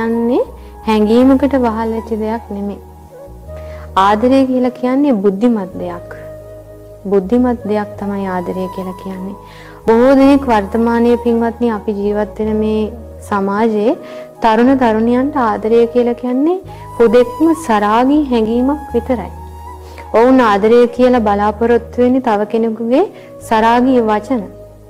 කියන්නේ හැඟීමකට වහල් වෙච්ච දෙයක් නෙමෙයි. ආදරය කියලා කියන්නේ බුද්ධිමත් දෙයක්. බුද්ධිමත් දෙයක් තමයි ආදරය කියලා කියන්නේ. බොහෝ දෙනෙක් වර්තමානයේ පින්වත්නි අපි ජීවත් වෙන මේ සමාජයේ තරුණ තරුණියන්ට ආදරය කියලා කියන්නේ හුදෙක්ම සරාගී හැඟීමක් විතරයි. ඔවුන් ආදරය කියලා බලාපොරොත්තු වෙන්නේ තව කෙනෙකුගේ සරාගී වචන,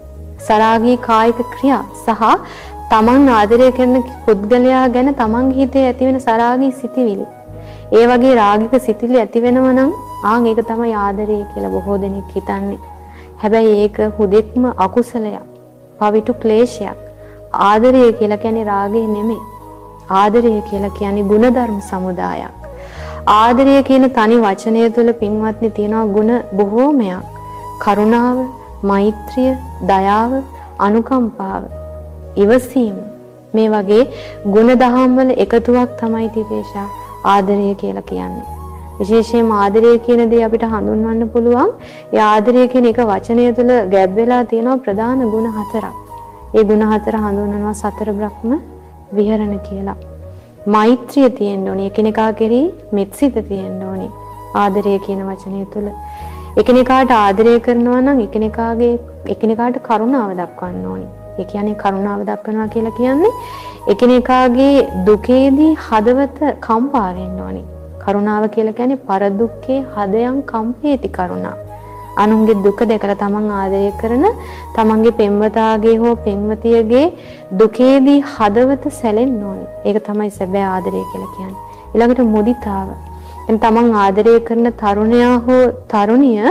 සරාගී කායික ක්‍රියා සහ තමන් ආදරය කරන පුද්ගලයා ගැන තමන්ගේ හිතේ ඇතිවෙන සරාගී සිතිවිලි. ඒ වගේ රාගික සිතිවිලි ඇති වෙනවා නම් ඒක තමයි ආදරය කියලා බොහෝ දෙනෙක් හිතන්නේ. හැබැයි ඒක හුදෙක්ම අකුසලයක්, පවිතු ක්ලේශයක්. ආදරය කියලා කියන්නේ රාගය නෙමෙයි. ආදරය කියලා කියන්නේ ගුණධර්ම සමුදායක්. ආදරය කියන තනි වචනය තුළ පින්වත්නි තියෙනවා ගුණ බොහෝමයක්. කරුණාව, මෛත්‍රිය, දයාව, අනුකම්පාව, ඉවසීම මේ වගේ ගුණ දහම් වල එකතුවක් තමයි තිබේෂා ආදරය කියලා කියන්නේ. විශේෂයෙන්ම ආදරය කියන දේ අපිට හඳුන්වන්න පුළුවන්. ඒ ආදරය කියන එක වචනය තුළ ගැබ් වෙලා තියෙනවා ප්‍රධාන ගුණ හතරක්. ඒ ගුණ හතර හඳුන්වනවා සතර බ්‍රහ්ම විහරණ කියලා. මෛත්‍රිය තියෙන්න ඕනේ. එකිනෙකා කෙරෙහි මෙත්සිත තියෙන්න ඕනේ. ආදරය කියන වචනය තුළ එකිනෙකාට ආදරය කරනවා නම් එකිනෙකාට කරුණාව දක්වන්න ඕනේ. ඒ කියන්නේ කරුණාව දක්වනවා කියලා කියන්නේ එකිනෙකාගේ දුකේදී හදවත කම්පා වෙන්න ඕනේ. කරුණාව කියලා කියන්නේ පර දුක්ඛේ හදයන් කම්පේති කරුණා. අනුන්ගේ දුක දැකලා තමන් ආදරය කරන තමන්ගේ පෙම්වතාගේ හෝ පෙම්වතියගේ දුකේදී හදවත සැලෙන්න ඕනේ. ඒක තමයි සැබෑ ආදරය කියලා කියන්නේ. ඊළඟට මුදිතාව. එන් තමන් ආදරය කරන තරුණයා හෝ තරුණිය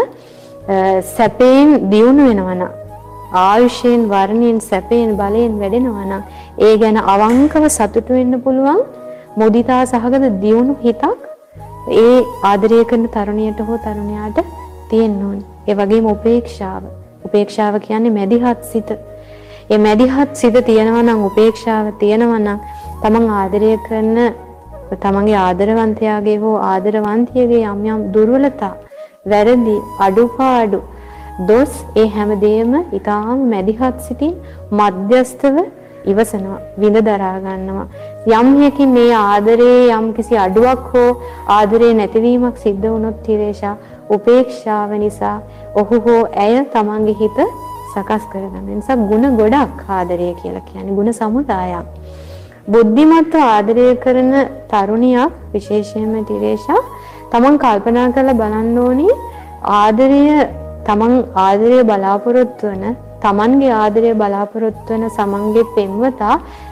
සැපයෙන් දියුණු වෙනවා නම්, ආයුෂයෙන්, වර්ණයෙන්, සැපයෙන්, බලයෙන් වැඩෙනවා නම් ඒ ගැන අවංකව සතුටු වෙන්න පුළුවන් මුදිතා සහගත දියුණු හිතක් ඒ ආදරය කරන තරුණියට හෝ තරුණයාට තියෙන්න ඕනේ. ඒ වගේම උපේක්ෂාව. උපේක්ෂාව කියන්නේ මැදිහත් සිත. ඒ මැදිහත් සිත තියෙනවා නම්, උපේක්ෂාව තියෙනවා නම් තමන් ආදරය කරන තමන්ගේ ආදරවන්තයාගේ හෝ ආදරවන්තියගේ යම් යම් දුර්වලතා, වැරදි, අඩුපාඩු, දොස් ඒ හැමදේම ඊටාම මැදිහත් සිතින් මධ්‍යස්තව ඉවසනවා, විඳ දරා ගන්නවා. යම් හේකින් මේ ආදරේ යම් කිසි අඩුවක් හෝ ආදරේ නැතිවීමක් සිද්ධ වුණොත් තිරේෂා උපේක්ෂාව නිසා ඔහු හෝ ඇය තමන්ගේ හිත සකස් කරගන්න. ඒ නිසා ಗುಣ ගොඩක් ආදරය කියලා කියන්නේ ಗುಣ සමුදායක්. බුද්ධිමත් ආදරය කරන තරුණියක් විශේෂයෙන්ම තිරේෂා තමන් කල්පනා කරලා බලන්න ඕනි තමන් ආදරය බලාපොරොත්තු වෙන, තමන්ගේ ආදරය බලාපොරොත්තු වෙන සමන්ගේ පෙම්වතා